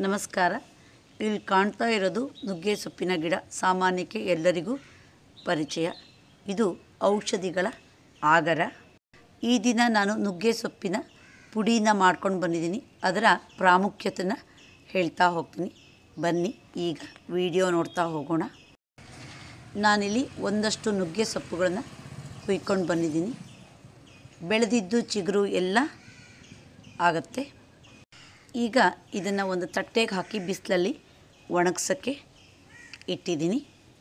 ನಮಸ್ಕಾರ. ಇಲ್ಲಿ ಕಾಣ್ತಾ ಇರೋದು ನುಗ್ಗೆ ಸೊಪ್ಪಿನ ಗಿಡ. ಸಾಮಾನ್ಯಕ್ಕೆ ಎಲ್ಲರಿಗೂ ಪರಿಚಯ. ಇದು ಔಷಧಿಗಳ ಆಗರ. ಈ ದಿನ ನಾನು ನುಗ್ಗೆ ಸೊಪ್ಪಿನ ಪುಡಿನ ಮಾಡ್ಕೊಂಡು ಬಂದಿದ್ದೀನಿ. ಅದರ ಪ್ರಾಮುಖ್ಯತೆನ ಹೇಳ್ತಾ ಹೋಗ್ತೀನಿ. ಬನ್ನಿ ಈಗ ವಿಡಿಯೋ ನೋಡ್ತಾ ಹೋಗೋಣ. ನಾನಿಲ್ಲಿ ಒಂದಷ್ಟು ನುಗ್ಗೆ ಸೊಪ್ಪುಗಳನ್ನು ಕುಯ್ಕೊಂಡು ಬಂದಿದ್ದೀನಿ. ಬೆಳೆದಿದ್ದು ಚಿಗುರು ಎಲ್ಲ ಆಗುತ್ತೆ. ಈಗ ಇದನ್ನು ಒಂದು ತಟ್ಟೆಗೆ ಹಾಕಿ ಬಿಸಿಲಲ್ಲಿ ಒಣಗ್ಸೋಕ್ಕೆ ಇಟ್ಟಿದ್ದೀನಿ.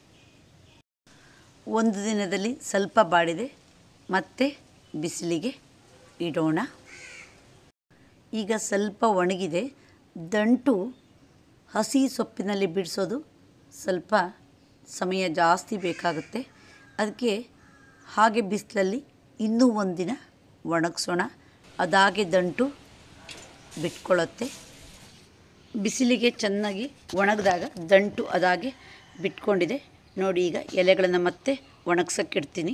ಒಂದು ದಿನದಲ್ಲಿ ಸ್ವಲ್ಪ ಬಾಡಿದೆ, ಮತ್ತೆ ಬಿಸಿಲಿಗೆ ಇಡೋಣ. ಈಗ ಸ್ವಲ್ಪ ಒಣಗಿದೆ. ದಂಟು ಹಸಿ ಸೊಪ್ಪಿನಲ್ಲಿ ಬಿಡಿಸೋದು ಸ್ವಲ್ಪ ಸಮಯ ಜಾಸ್ತಿ ಬೇಕಾಗುತ್ತೆ. ಅದಕ್ಕೆ ಹಾಗೆ ಬಿಸಿಲಲ್ಲಿ ಇನ್ನೂ ಒಂದಿನ ಒಣಗಿಸೋಣ. ಅದಾಗೆ ದಂಟು ಬಿಟ್ಕೊಳ್ಳುತ್ತೆ. ಬಿಸಿಲಿಗೆ ಚೆನ್ನಾಗಿ ಒಣಗಿದಾಗ ದಂಟು ಅದಾಗೆ ಬಿಟ್ಕೊಂಡಿದೆ ನೋಡಿ. ಈಗ ಎಲೆಗಳನ್ನು ಮತ್ತೆ ಒಣಗ್ಸೋಕ್ಕಿಡ್ತೀನಿ.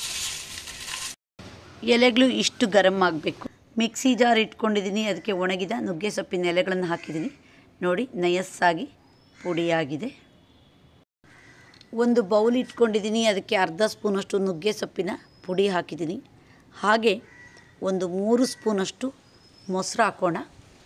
ಎಲೆಗಳು ಇಷ್ಟು ಗರಂ ಆಗಬೇಕು. ಮಿಕ್ಸಿ ಜಾರ್ ಇಟ್ಕೊಂಡಿದ್ದೀನಿ. ಅದಕ್ಕೆ ಒಣಗಿದ ನುಗ್ಗೆ ಸೊಪ್ಪಿನ ಎಲೆಗಳನ್ನು ಹಾಕಿದ್ದೀನಿ ನೋಡಿ. ನಯಸ್ಸಾಗಿ ಪುಡಿಯಾಗಿದೆ. ಒಂದು ಬೌಲ್ ಇಟ್ಕೊಂಡಿದ್ದೀನಿ. ಅದಕ್ಕೆ ಅರ್ಧ ಸ್ಪೂನಷ್ಟು ನುಗ್ಗೆ ಸೊಪ್ಪಿನ ಪುಡಿ ಹಾಕಿದ್ದೀನಿ. ಹಾಗೆ ಒಂದು 3 ಸ್ಪೂನಷ್ಟು ಮೊಸರು ಹಾಕೋಣ.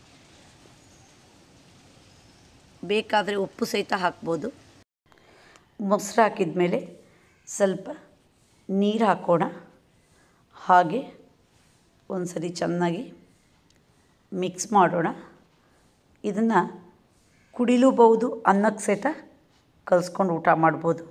ಬೇಕಾದರೆ ಉಪ್ಪು ಸಹಿತ ಹಾಕ್ಬೋದು. ಮೊಸರು ಹಾಕಿದ ಮೇಲೆ ಸ್ವಲ್ಪ ನೀರು ಹಾಕೋಣ. ಹಾಗೆ ಒಂದು ಸರಿ ಚೆನ್ನಾಗಿ ಮಿಕ್ಸ್ ಮಾಡೋಣ. ಇದನ್ನು ಕುಡಿಲೂಬಹುದು, ಅನ್ನಕ್ಕೆ ಸಹಿತ ಕಲಿಸ್ಕೊಂಡು ಊಟ ಮಾಡ್ಬೋದು.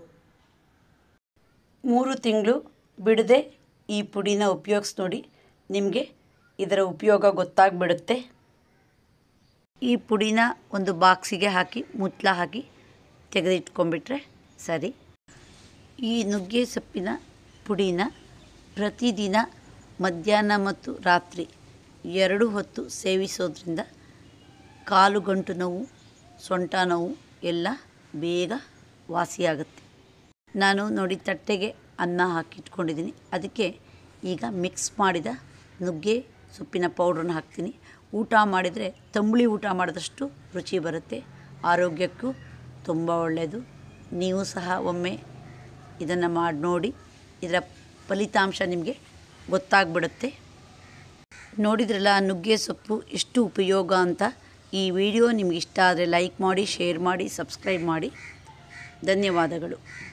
3 ತಿಂಗಳು ಬಿಡದೆ ಈ ಪುಡಿನ ಉಪಯೋಗಿಸಿ ನೋಡಿ. ನಿಮಗೆ ಇದರ ಉಪಯೋಗ ಗೊತ್ತಾಗ್ಬಿಡುತ್ತೆ. ಈ ಪುಡಿನ ಒಂದು ಬಾಕ್ಸಿಗೆ ಹಾಕಿ ಮುಚ್ಚಳ ಹಾಕಿ ತೆಗೆದಿಟ್ಕೊಂಡ್ಬಿಟ್ರೆ ಸರಿ. ಈ ನುಗ್ಗೆ ಸೊಪ್ಪಿನ ಪುಡಿನ ಪ್ರತಿದಿನ ಮಧ್ಯಾಹ್ನ ಮತ್ತು ರಾತ್ರಿ 2 ಹೊತ್ತು ಸೇವಿಸೋದ್ರಿಂದ ಕಾಲು ಗಂಟು ನೋವು, ಸೊಂಟ ನೋವು ಎಲ್ಲ ಬೇಗ ವಾಸಿಯಾಗುತ್ತೆ. ನಾನು ನೋಡಿ ತಟ್ಟೆಗೆ ಅನ್ನ ಹಾಕಿಟ್ಕೊಂಡಿದ್ದೀನಿ. ಅದಕ್ಕೆ ಈಗ ಮಿಕ್ಸ್ ಮಾಡಿದ ನುಗ್ಗೆ ಸೊಪ್ಪಿನ ಪೌಡ್ರನ್ನ ಹಾಕ್ತೀನಿ. ಊಟ ಮಾಡಿದರೆ ತಂಬುಳಿ ಊಟ ಮಾಡಿದಷ್ಟು ರುಚಿ ಬರುತ್ತೆ. ಆರೋಗ್ಯಕ್ಕೂ ತುಂಬ ಒಳ್ಳೆಯದು. ನೀವು ಸಹ ಒಮ್ಮೆ ಇದನ್ನು ಮಾಡಿ ನೋಡಿ. ಇದರ ಫಲಿತಾಂಶ ನಿಮಗೆ ಗೊತ್ತಾಗ್ಬಿಡುತ್ತೆ. ನೋಡಿದ್ರಲ್ಲ ನುಗ್ಗೆ ಸೊಪ್ಪು ಎಷ್ಟು ಉಪಯೋಗ ಅಂತ. ಈ ವಿಡಿಯೋ ನಿಮ್ಗೆ ಇಷ್ಟ ಆದರೆ ಲೈಕ್ ಮಾಡಿ, ಶೇರ್ ಮಾಡಿ, ಸಬ್ಸ್ಕ್ರೈಬ್ ಮಾಡಿ. ಧನ್ಯವಾದಗಳು.